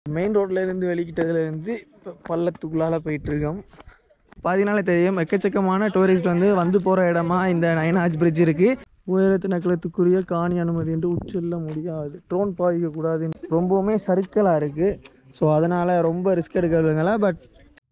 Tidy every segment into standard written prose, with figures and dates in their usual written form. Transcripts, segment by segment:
Main ரோட்ல இருந்து வெளிக்கிட்டதுலேருந்து இப்போ பள்ளத்துக்குள்ளால போயிட்டுருக்கோம். பாதினாலே தெரியும் எக்கச்சக்கமான டூரிஸ்ட் வந்து போகிற இடமா இந்த நைனாஜ் பிரிட்ஜ் இருக்குது. உயரத்து நகலத்துக்குரிய காணி அனுமதி என்று உச்சல்ல முடியாது, ட்ரோன் பாவிக்கக்கூடாதுன்னு ரொம்பவுமே சர்க்கிளாக இருக்குது. ஸோ அதனால் ரொம்ப ரிஸ்க் எடுக்கிறதுங்களா. பட்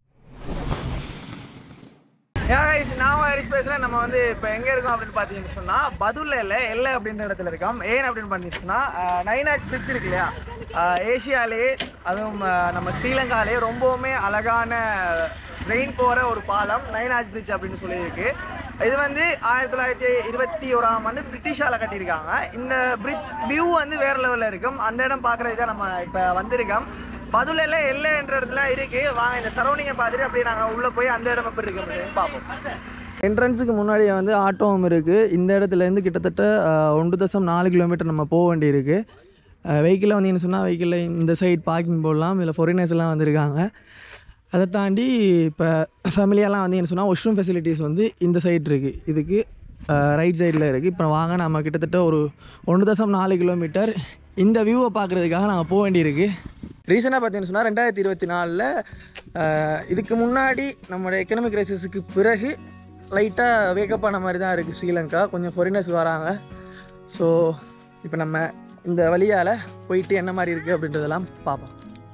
நான் பேசுகிறேன். நம்ம வந்து இப்போ எங்கே இருக்கோம் அப்படின்னு பார்த்தீங்கன்னு சொன்னால் பதுல்ல எல்லை அப்படின்ற இடத்துல இருக்கோம். ஏன் அப்படின்னு பார்த்தீங்கன்னா நைனாஜ் பிரிட்ஜ் இருக்கு இல்லையா, ஏஷியாலேயே அதுவும் நம்ம ஸ்ரீலங்காலேயே ரொம்பவுமே அழகான ட்ரெயின் போகிற ஒரு பாலம் நைனாஜ் பிரிட்ஜ் அப்படின்னு சொல்லியிருக்கு. இது வந்து 1921ஆம் ஆண்டு பிரிட்டிஷால் கட்டியிருக்காங்க. இந்த பிரிட்ஜ் வியூ வந்து வேறு லெவலில் இருக்கும். அந்த இடம் பார்க்குறதுக்கு தான் நம்ம இப்போ வந்திருக்கோம். பதுல்ல எல்லை என்ற இடத்துல இருக்குது. வாங்க இந்த சரௌண்டிங்கை பார்த்துட்டு அப்படியே நாங்கள் உள்ளே போய் அந்த இடம் எப்படி இருக்கு அப்படின்னு பார்ப்போம். என்ட்ரன்ஸுக்கு முன்னாடியே வந்து ஆட்டோவும் இருக்குது. இந்த இடத்துலேருந்து கிட்டத்தட்ட 1.4 கிலோமீட்டர் நம்ம போக வேண்டியிருக்கு. வெஹிக்கிளில் வந்தீங்கன்னு சொன்னால் வெஹிக்கிளில் இந்த சைட் பார்க்கிங் போடலாம். இதில் ஃபாரினர்ஸ் எல்லாம் வந்திருக்காங்க. அதை தாண்டி இப்போ ஃபேமிலியெல்லாம் வந்தீங்கன்னு சொன்னால் வாஷ்ரூம் ஃபெசிலிட்டிஸ் வந்து இந்த சைட் இருக்குது. இதுக்கு ரைட் சைடில் இருக்குது. இப்போ வாங்க நம்ம கிட்டத்தட்ட ஒரு 1.4 கிலோமீட்டர் இந்த வியூவை பார்க்குறதுக்காக நாங்கள் போக வேண்டியிருக்கு. ரீசனாக பார்த்தீங்கன்னு சொன்னால் 2024 இதுக்கு முன்னாடி நம்மளோட எக்கனாமிக் கிரைசிஸுக்கு பிறகு லைட்டாக வேக்கப் ஆன மாதிரி தான் இருக்குது ஸ்ரீலங்கா. கொஞ்சம் ஃபாரினர்ஸ் வராங்க. ஸோ இப்போ நம்ம இந்த வழியால் போயிட்டு என்ன மாதிரி இருக்குது அப்படின்றதெல்லாம் பார்ப்போம்.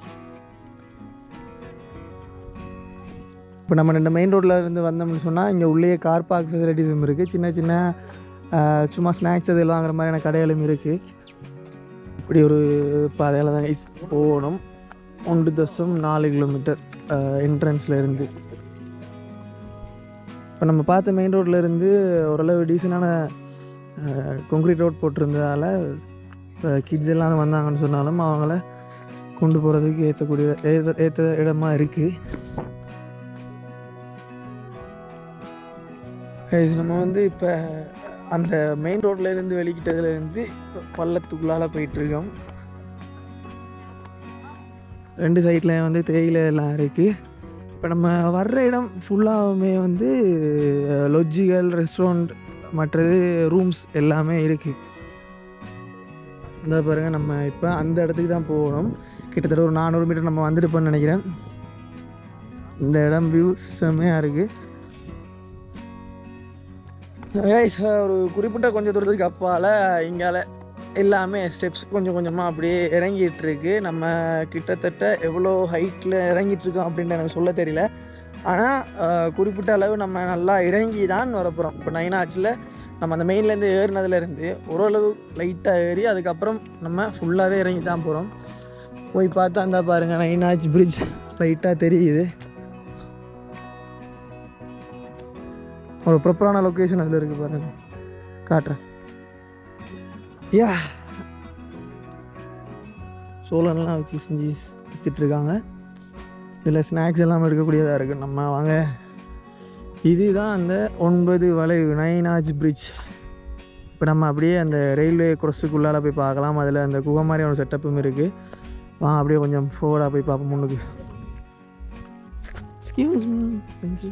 இப்போ நம்ம இந்த மெயின் ரோட்டில் இருந்து வந்தோம்னு சொன்னால் இங்கே உள்ளே கார் பார்க் ஃபெசிலிட்டிஸும் இருக்குது. சின்ன சின்ன சும்மா ஸ்நாக்ஸ் அது வாங்குற மாதிரியான கடைகளும் இருக்குது. இப்படி ஒரு பாதையில் தான் போகணும். 1.4 கிலோமீட்டர் என்ட்ரன்ஸில் இருந்து. இப்போ நம்ம பார்த்த மெயின் ரோட்டில் இருந்து ஓரளவு டீசனான கான்க்ரீட் ரோட் போட்டிருந்ததால் கிட்ஸ் எல்லாம் வந்தாங்கன்னு சொன்னாலும் அவங்கள கொண்டு போகிறதுக்கு ஏற்ற இடமா இருக்குது. நம்ம வந்து இப்போ அந்த மெயின் ரோட்டில் இருந்து வெளிக்கிட்டதுலேருந்து இப்போ பள்ளத்துக்குள்ளால் போயிட்டுருக்கோம். 2 சைடில் வந்து தேயிலை எல்லாம் இருக்குது. இப்போ நம்ம வர்ற இடம் ஃபுல்லாகவுமே வந்து லொட்ஜுகள், ரெஸ்டாரண்ட், மற்றது ரூம்ஸ் எல்லாமே இருக்குது. இந்த பாருங்கள், நம்ம இப்போ அந்த இடத்துக்கு தான் போகணும். கிட்டத்தட்ட ஒரு 400 மீட்டர் நம்ம வந்துருப்போம்னு நினைக்கிறேன். இந்த இடம் வியூ செம்மையாக இருக்குது. ஒரு குறிப்பிட்ட கொஞ்சம் தூரத்துக்கு அப்பால் இங்கால எல்லாமே ஸ்டெப்ஸ் கொஞ்சம் கொஞ்சமாக அப்படியே இறங்கிட்டுருக்கு. நம்ம கிட்டத்தட்ட எவ்வளோ ஹைட்டில் இறங்கிட்டுருக்கோம் அப்படின்ட்டு எனக்கு சொல்ல தெரியல. ஆனால் குறிப்பிட்ட அளவு நம்ம நல்லா இறங்கி தான் வரப்போகிறோம். இப்போ நைனாஜில் நம்ம அந்த மெயின்லேருந்து ஏறினதுலேருந்து ஓரளவு லைட்டாக ஏறி அதுக்கப்புறம் நம்ம ஃபுல்லாகவே இறங்கி தான் போகிறோம். போய் பார்த்தா அந்த பாருங்கள் நைனாஜ் பிரிட்ஜ் லைட்டாக தெரியுது. ஒரு ப்ராப்பரான லொக்கேஷன் அதில் இருக்குது பாருங்கள், காட்டுறேன். யா சோளம்லாம் வச்சு செஞ்சு விற்றுட்ருக்காங்க. இதில் ஸ்நாக்ஸ் எல்லாம் எடுக்கக்கூடியதாக இருக்குது. நம்ம வாங்க, இதுதான் அந்த 9 வளைவு நைனாஜ் பிரிட்ஜ். இப்போ நம்ம அப்படியே அந்த ரயில்வே குரோஸுக்குள்ளால் போய் பார்க்கலாம். அதில் அந்த குகை மாதிரி ஒரு செட்டப்பும் இருக்குது. அப்படியே கொஞ்சம் ஃபோர்டாக போய் பார்ப்போம் முன்னுக்கு. Excuse me, thank you.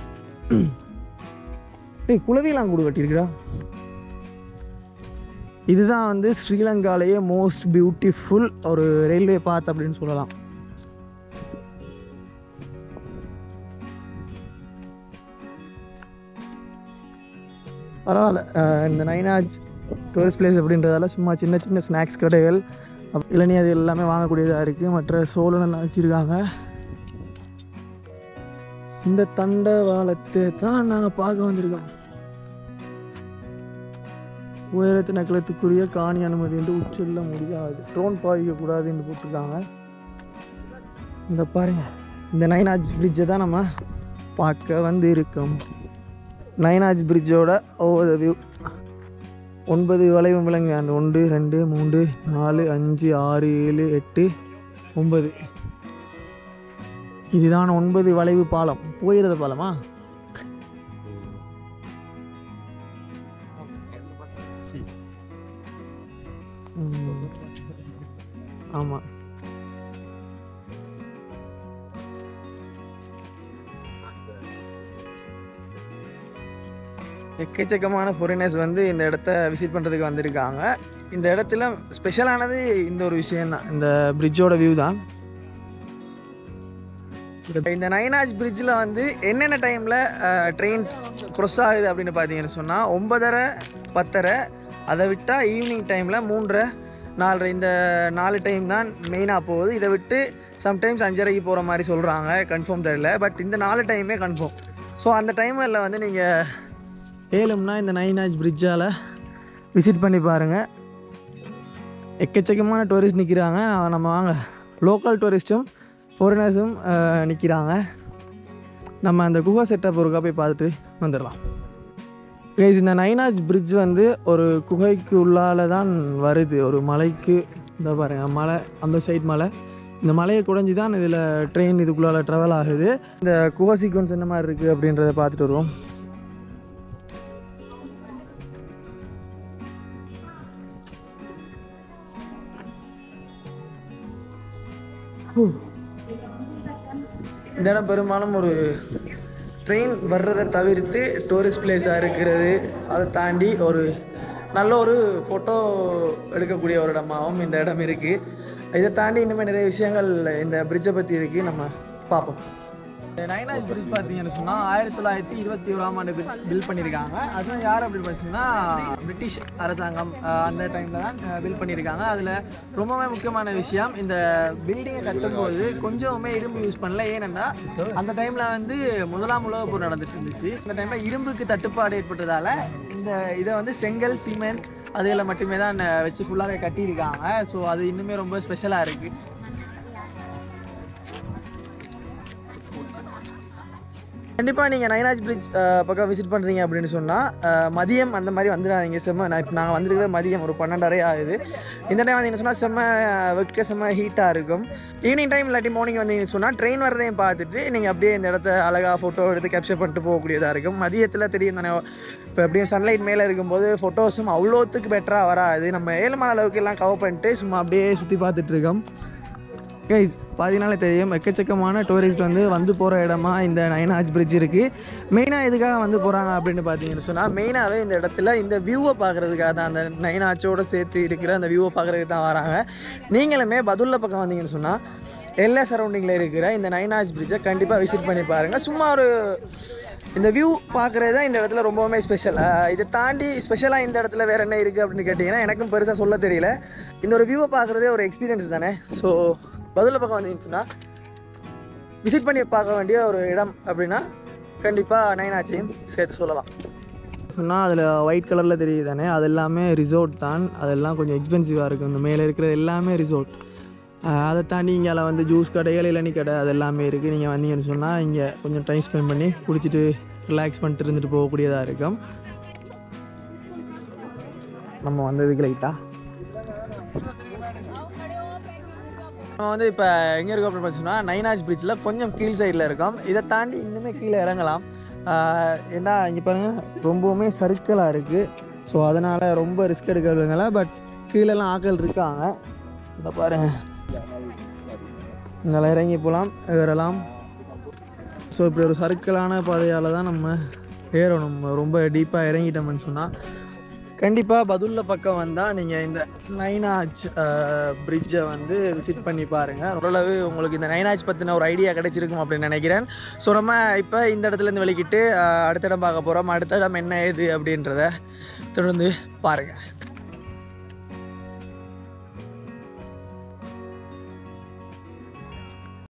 குளவியெல்லாம் கூடு கட்டியிருக்கிறா. இதுதான் வந்து ஸ்ரீலங்காலேயே மோஸ்ட் பியூட்டிஃபுல் ஒரு ரயில்வே பாத் அப்படின்னு சொல்லலாம். பரவாயில்ல, இந்த நைனாஜ் டூரிஸ்ட் பிளேஸ் அப்படின்றதால சும்மா சின்ன சின்ன ஸ்நாக்ஸ் கடைகள், இளநீ அது எல்லாமே வாங்கக்கூடியதாக இருக்குது. மற்ற சோளனெல்லாம் வச்சுருக்காங்க. இந்த தண்டவாளத்தை தான் நாங்கள் பார்க்க வந்திருக்கோம். உயரத்து நகலத்துக்குரிய காணி அனுமதி என்று உச்சல்ல முடியாது, ட்ரோன் பாவிக்கக்கூடாதுன்னு போட்டிருக்காங்க. இந்த பாருங்க, இந்த நைனாஜ் பிரிட்ஜை தான் நம்ம பார்க்க வந்து இருக்கோம். நைனாஜ் பிரிட்ஜோட ஓவர் வியூ. 9 வளைவு விலங்கு, அந்த 1 2 3 4 5 6 7 8 9. இதுதான் 9 வளைவு பாலம். போயிடுற பாலமா? ஆமாம். எக்கச்சக்கமான ஃபாரினர்ஸ் வந்து இந்த இடத்த விசிட் பண்ணுறதுக்கு வந்திருக்காங்க. இந்த இடத்துல ஸ்பெஷலானது இந்த ஒரு விஷயந்தான், இந்த பிரிட்ஜோட வியூ தான். இந்த நைனாஜ் பிரிட்ஜில் வந்து என்னென்ன டைமில் ட்ரெயின் க்ராஸ் ஆகுது அப்படின்னு பார்த்தீங்கன்னு சொன்னால் 9:30 10:30, அதை விட்டால் ஈவினிங் டைமில் 3:30 4:30 இந்த 4 டைம் தான் மெயினாக போகுது. இதை விட்டு சம்டைம்ஸ் 5:30க்கு போகிற மாதிரி சொல்கிறாங்க, கன்ஃபார்ம் தெரியல. பட் இந்த 4 டைமே கன்ஃபார்ம். ஸோ அந்த டைமில் வந்து நீங்கள் ஏழும்னா இந்த நைனாஜ் பிரிட்ஜால் விசிட் பண்ணி பாருங்கள். எக்கச்சக்கமான டூரிஸ்ட் நிற்கிறாங்க. நம்ம வாங்க, லோக்கல் டூரிஸ்ட்டும் ஃபாரினர்ஸும் நிற்கிறாங்க. நம்ம அந்த குகை செட்டப் ஒருக்கா போய் பார்த்துட்டு வந்துடலாம். இந்த நைனாஜ் பிரிட்ஜ் வந்து ஒரு குகைக்கு உள்ளால் தான் வருது, ஒரு மலைக்கு. இந்த பாருங்கள் மலை, அந்த சைட் மலை, இந்த மலையை குடைஞ்சி தான் இதில் ட்ரெயின் இதுக்குள்ளால் ட்ராவல் ஆகுது. இந்த குகை சீக்வன்ஸ் என்ன மாதிரி இருக்குது அப்படின்றத பார்த்துட்டு வருவோம். இந்த இடம் பெரும்பாலும் ஒரு ட்ரெயின் வர்றதை தவிர்த்து டூரிஸ்ட் பிளேஸாக இருக்கிறது. அதை தாண்டி ஒரு நல்ல ஒரு ஃபோட்டோ எடுக்கக்கூடிய ஒரு இடமாகவும் இந்த இடம் இருக்குது. இதை தாண்டி இன்னுமே நிறைய விஷயங்கள் இந்த பிரிட்ஜை பற்றி இருக்குது, நம்ம பார்ப்போம். நைனாஜ் பிரிட்ஜ் பார்த்தீங்கன்னு சொன்னால் 1921ஆம் ஆண்டு பில்ட் பண்ணியிருக்காங்க. அதுவும் யார் அப்படின்னு பார்த்தீங்கன்னா பிரிட்டிஷ் அரசாங்கம் அந்த டைமில் தான் பில்ட் பண்ணியிருக்காங்க. அதில் ரொம்பவே முக்கியமான விஷயம், இந்த பில்டிங்கை கட்டும்போது கொஞ்சமே இரும்பு யூஸ் பண்ணல. ஏனென்னா அந்த டைமில் வந்து முதலாம் உலகப் போர் நடந்துட்டு இருந்துச்சு. இந்த டைமில் இரும்புக்கு தட்டுப்பாடு ஏற்பட்டதால் இந்த இதை வந்து செங்கல், சிமெண்ட் அதில் மட்டுமே தான் வச்சு ஃபுல்லாகவே கட்டியிருக்காங்க. ஸோ அது இன்னுமே ரொம்ப ஸ்பெஷலாக இருக்குது. கண்டிப்பாக நீங்கள் நைனாஜ் பிரிட்ஜ் பக்கம் விசிட் பண்ணுறீங்க அப்படின்னு சொன்னால் மதியம் அந்த மாதிரி வந்துடாதீங்க. இப்போ நாங்கள் வந்துருக்கிற மதியம் ஒரு 12:30 ஆகுது. இந்த டைம் வந்தீங்கன்னு சொன்னால் செம்ம ஹீட்டாக இருக்கும். ஈவினிங் டைம் இல்லாட்டி மார்னிங் வந்தீங்கன்னு சொன்னால் ட்ரெயின் வரதையும் பார்த்துட்டு நீங்கள் அப்படியே இந்த இடத்த அழகாக ஃபோட்டோ எடுத்து கேப்சர் பண்ணிட்டு போகக்கூடியதாக இருக்கும். மதியத்தில் தெரியும் தானே, இப்போ எப்படியும் சன்லைட் மேலே இருக்கும்போது ஃபோட்டோஸும் அவ்வளோத்துக்கு பெட்டராக வராது. நம்ம 7 மணி அளவுக்கு எல்லாம் கவர் பண்ணிட்டு சும்மா அப்படியே சுற்றி பார்த்துட்ருக்கோம். கைஸ் பார்த்தீங்கனாலே தெரியும், எக்கச்சக்கமான டூரிஸ்ட் வந்து போகிற இடமா இந்த நைனாஜ் பிரிட்ஜ் இருக்குது. மெயினாக எதுக்காக வந்து போகிறாங்க அப்படின்னு பார்த்தீங்கன்னு சொன்னால், மெயினாகவே இந்த இடத்துல இந்த வியூவை பார்க்குறதுக்காக தான், அந்த நைனாச்சோடு சேர்த்து இருக்கிற அந்த வியூவை பார்க்குறதுக்கு தான் வராங்க. நீங்களுமே பதுல்ல பக்கம் வந்தீங்கன்னு சொன்னால் எல்லா சரௌண்டிங்கில் இருக்கிற இந்த நைனாஜ் பிரிட்ஜை கண்டிப்பாக விசிட் பண்ணி பாருங்கள். சும்மா ஒரு இந்த வியூ பார்க்குறது தான் இந்த இடத்துல ரொம்பவுமே ஸ்பெஷல். இதை தாண்டி ஸ்பெஷலாக இந்த இடத்துல வேறு என்ன இருக்குது அப்படின்னு கேட்டிங்கன்னா எனக்கும் பெருசாக சொல்ல தெரியல. இந்த ஒரு வியூவை பார்க்குறதே ஒரு எக்ஸ்பீரியன்ஸ் தானே. ஸோ பதுல்ல பக்கம் வந்துச்சுன்னா விசிட் பண்ணி பார்க்க வேண்டிய ஒரு இடம் அப்படின்னா கண்டிப்பாக நைனாஜையும் சேர்த்து சொல்லலாம். சொன்னால் அதில் ஒயிட் கலரில் தெரியுது தானே, அது எல்லாமே ரிசோர்ட் தான். அதெல்லாம் கொஞ்சம் எக்ஸ்பென்சிவாக இருக்கும். இந்த மேலே இருக்கிறது எல்லாமே ரிசோர்ட். அதை தாண்டி இங்கே வந்து ஜூஸ் கடைகள், இளநீ கடை, அது எல்லாமே இருக்குது. நீங்கள் வந்தீங்கன்னு சொன்னால் இங்கே கொஞ்சம் டைம் ஸ்பெண்ட் பண்ணி குடிச்சிட்டு ரிலாக்ஸ் பண்ணிட்டு இருந்துட்டு போகக்கூடியதாக இருக்கும். நம்ம வந்ததுக்கு லைட்டாக நம்ம வந்து இப்போ எங்கே இருக்கோம் அப்படின்னு பார்த்தீங்கன்னா நைனாஜ் பிரிட்ஜில் கொஞ்சம் கீழ் சைடில் இருக்கோம். இதை தாண்டி இன்னுமே கீழே இறங்கலாம். ஏன்னா இங்கே பாருங்கள் ரொம்பவுமே சர்க்கிளாக இருக்குது. ஸோ அதனால் ரொம்ப ரிஸ்க் எடுக்கிறதுனால பட் கீழெல்லாம் ஆட்கள் இருக்காங்க. இதை பாருங்கள், இங்கே இறங்கி போகலாம், ஏறலாம். ஸோ இப்படி ஒரு சர்க்கிளான பாதையால் தான் நம்ம ஏறணும். ரொம்ப டீப்பாக இறங்கிட்டோம்னு சொன்னால் கண்டிப்பாக பதுல்ல பக்கம் வந்தால் நீங்கள் இந்த நைனாஜ் பிரிட்ஜை வந்து விசிட் பண்ணி பாருங்கள். ஓரளவு உங்களுக்கு இந்த நைனாஜ் பற்றின ஒரு ஐடியா கிடைச்சிருக்கும் அப்படின்னு நினைக்கிறேன். ஸோ நம்ம இப்போ இந்த இடத்துலேருந்து வெளிக்கிட்டு அடுத்த இடம் பார்க்க போகிறோம். அடுத்த இடம் என்ன ஏது அப்படின்றத தொடர்ந்து பாருங்கள்.